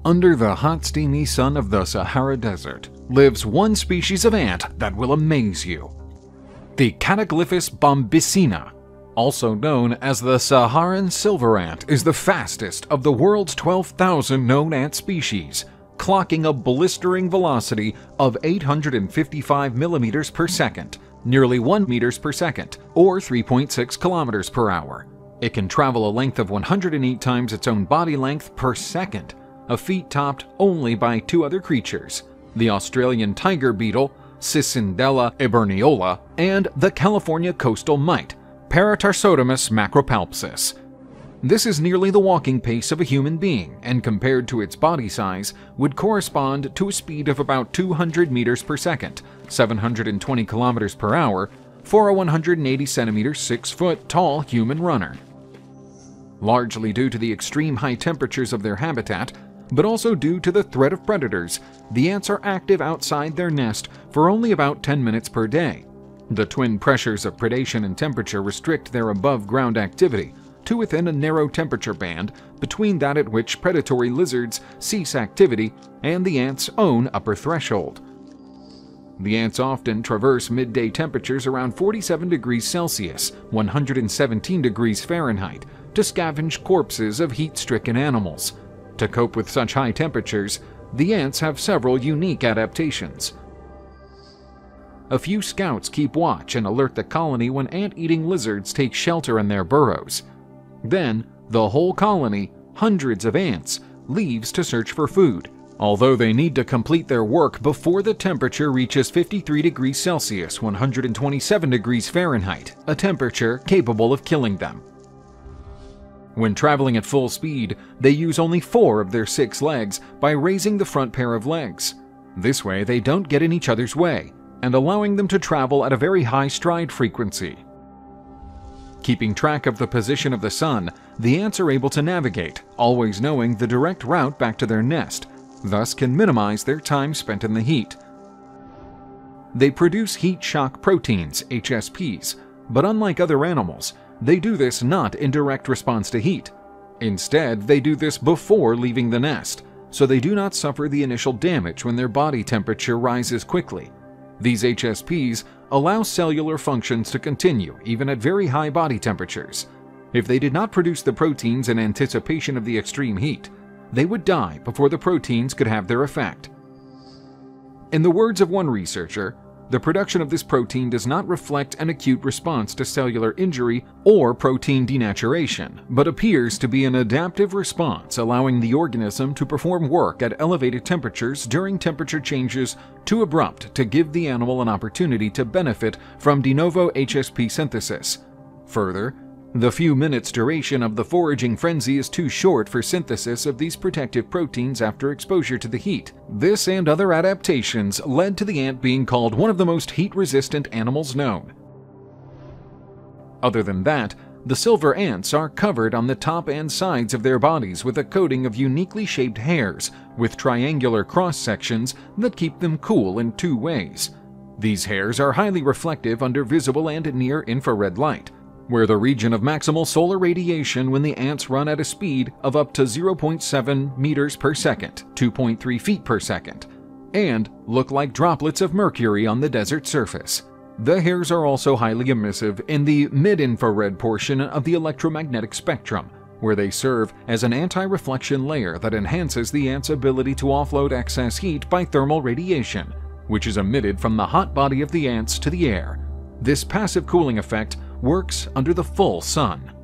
Under the hot steamy sun of the Sahara Desert lives one species of ant that will amaze you. The Cataglyphis bombycina, also known as the Saharan silver ant, is the fastest of the world's 12,000 known ant species, clocking a blistering velocity of 855 millimeters per second, nearly 1 meters per second, or 3.6 kilometers per hour. It can travel a length of 108 times its own body length per second, a feat topped only by two other creatures, the Australian tiger beetle, Cicindela eburneola, and the California coastal mite, Paratarsotomus macropalpis. This is nearly the walking pace of a human being, and compared to its body size, would correspond to a speed of about 200 meters per second, 720 kilometers per hour, for a 180 centimeter, 6-foot tall human runner. Largely due to the extreme high temperatures of their habitat, but also due to the threat of predators, the ants are active outside their nest for only about 10 minutes per day. The twin pressures of predation and temperature restrict their above-ground activity to within a narrow temperature band between that at which predatory lizards cease activity and the ant's own upper threshold. The ants often traverse midday temperatures around 47 degrees Celsius, 117 degrees Fahrenheit, to scavenge corpses of heat-stricken animals. To cope with such high temperatures, the ants have several unique adaptations. A few scouts keep watch and alert the colony when ant-eating lizards take shelter in their burrows. Then, the whole colony, hundreds of ants, leaves to search for food, although they need to complete their work before the temperature reaches 53 degrees Celsius, 127 degrees Fahrenheit, a temperature capable of killing them. When traveling at full speed, they use only 4 of their 6 legs by raising the front pair of legs. This way they don't get in each other's way, and allowing them to travel at a very high stride frequency. Keeping track of the position of the sun, the ants are able to navigate, always knowing the direct route back to their nest, thus can minimize their time spent in the heat. They produce heat shock proteins, HSPs, but unlike other animals, they do this not in direct response to heat. Instead, they do this before leaving the nest, so they do not suffer the initial damage when their body temperature rises quickly. These HSPs allow cellular functions to continue even at very high body temperatures. If they did not produce the proteins in anticipation of the extreme heat, they would die before the proteins could have their effect. In the words of one researcher, the production of this protein does not reflect an acute response to cellular injury or protein denaturation, but appears to be an adaptive response allowing the organism to perform work at elevated temperatures during temperature changes too abrupt to give the animal an opportunity to benefit from de novo HSP synthesis. Further, the few minutes duration of the foraging frenzy is too short for synthesis of these protective proteins after exposure to the heat. This and other adaptations led to the ant being called one of the most heat-resistant animals known. Other than that, the silver ants are covered on the top and sides of their bodies with a coating of uniquely shaped hairs with triangular cross-sections that keep them cool in 2 ways. These hairs are highly reflective under visible and near-infrared light, where the region of maximal solar radiation when the ants run at a speed of up to 0.7 meters per second, 2.3 feet per second, and look like droplets of mercury on the desert surface. The hairs are also highly emissive in the mid-infrared portion of the electromagnetic spectrum, where they serve as an anti-reflection layer that enhances the ant's ability to offload excess heat by thermal radiation, which is emitted from the hot body of the ants to the air. This passive cooling effect works under the full sun.